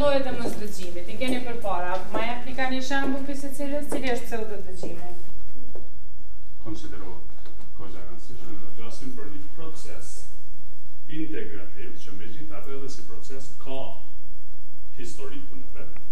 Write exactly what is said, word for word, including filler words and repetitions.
mundohet e mos dëgjimit, i keni përpara, ma e aplika një shembull për secilës, cili është pseudo dëgjimi? Konsidero cosa rëndësishme të flasim për një proces integrativ që megjithatë edhe si proces ka historikun e vet.